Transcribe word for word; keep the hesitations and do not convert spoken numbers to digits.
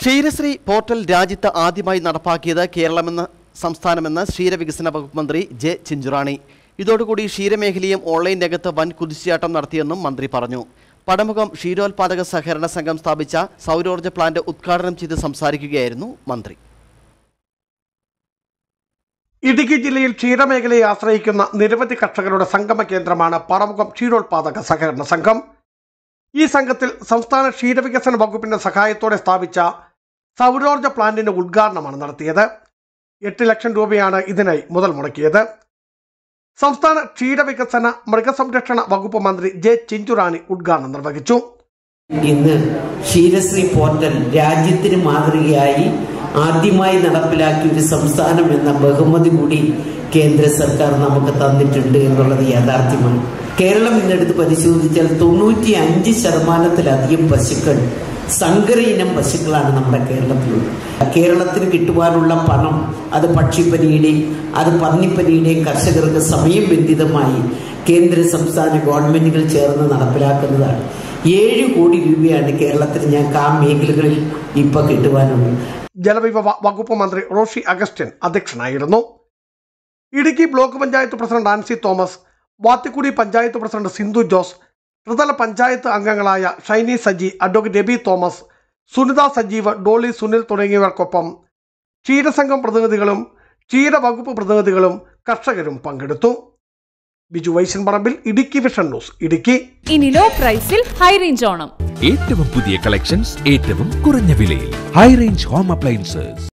Ksheerasree portal രാജ്യത്ത് ആദ്യമായി നടപ്പാക്കിയത് കേരളമെന്ന സംസ്ഥാനമെന്ന് ക്ഷീരവികസന വകുപ്പ് മന്ത്രി ജെ ചിഞ്ചുറാണി. ഇതോടുകൂടി ക്ഷീരമേഖലയും ഓൺലൈൻ രംഗത്ത് വൻ കുതിച്ചുചാട്ടം നടത്തിയെന്നും മന്ത്രി പറഞ്ഞു. പടമുഖം ക്ഷീരോത്പാദക സഹകരണ സംഘം സ്ഥാപിച്ച സൗരോർജ്ജ പ്ലാന്റ് ഉദ്ഘാടനം ചെയ്ത് സംസാരിക്കുകയായിരുന്നു മന്ത്രി. ഇടുക്കി ജില്ലയിൽ ക്ഷീരമേഖലയെ ആശ്രയിക്കുന്ന നിരവധി കർഷകരുടെ സംഗമ കേന്ദ്രമാണ് പടമുഖം ക്ഷീരോത്പാദക സഹകരണ സംഘം. ഈ സംഘത്തിൽ സംസ്ഥാന ക്ഷീരവികസന വകുപ്പിന്റെ സഹായത്തോടെ സ്ഥാപിച്ച സൗരോർജ്ജ പ്ലാന്റിന്റെ ഉദ്ഘാടനമാണ് നടത്തിയത്. എട്ട് ലക്ഷം രൂപയാണ് ഇതിനായി മുതൽ മുടക്കിയത്. സംസ്ഥാന ക്ഷീരവികസന മൃഗസംരക്ഷണ വകുപ്പ് മന്ത്രി ജെ ചിഞ്ചുറാണി ഉദ്ഘാടനം നിർവഹിച്ചു. ഇന്ന് ക്ഷീരശ്രീ പോർട്ടൽ രാജ്യത്തിന് മാതൃകയായി ആദ്യമായി നടപ്പിലാക്കിയ ഒരു സംസ്ഥാനം എന്ന ബഹുമതി കൂടി കേന്ദ്ര സർക്കാർ നമുക്ക് തന്നിട്ടുണ്ട് എന്നുള്ളത് യാഥാർത്ഥ്യമാണ്. കേരളം ഇന്നെടുത്ത് പരിശോധിച്ചാൽ തൊണ്ണൂറ്റി അഞ്ച് ശതമാനത്തിലധികം പശുക്കൾ സങ്കര ഇനം പശുക്കളാണ് നമ്മുടെ കേരളത്തിലുള്ളത്. കേരളത്തിന് കിട്ടുവാനുള്ള പണം അത് പക്ഷിപ്പനിയുടെയും അത് പന്നിപ്പനിയുടെയും കർഷകർക്ക് സമയബന്ധിതമായി കേന്ദ്ര സംസ്ഥാന ഗവൺമെന്റുകൾ ചേർന്ന് നടപ്പിലാക്കുന്നതാണ്. ഏഴ് കോടി രൂപയാണ് കേരളത്തിന് ഞങ്ങൾക്ക് ആ മേഖലകളിൽ ഇപ്പൊ കിട്ടുവാനുള്ളത്. ജലവിഭവ വകുപ്പ് മന്ത്രി റോഷി അഗസ്റ്റിൻ അധ്യക്ഷനായിരുന്നു. Idukki block panchayat president Ancy Thomas, Vathikudy panchayat president Sindhu Jose, ത്രിതല പഞ്ചായത്ത് അംഗങ്ങളായ ഷൈനി സജി, അഡ്വക്കേറ്റ് രബി തോമസ്, സുനിത സജീവ്, ഡോളി സുനിൽ തുടങ്ങിയവർക്കൊപ്പം ക്ഷീരസംഘം പ്രതിനിധികളും ക്ഷീരവകുപ്പ് പ്രതിനിധികളും കർഷകരും പങ്കെടുത്തു. Biju Vaishan Parambil, Idukki vision news, Idukki. ഇനി ലോ പ്രൈസിൽ ഹൈ റേഞ്ച് ഓണം. ഏറ്റവും പുതിയ കളക്ഷൻസ് ഏറ്റവും കുറഞ്ഞ വിലയിൽ. High range home appliances.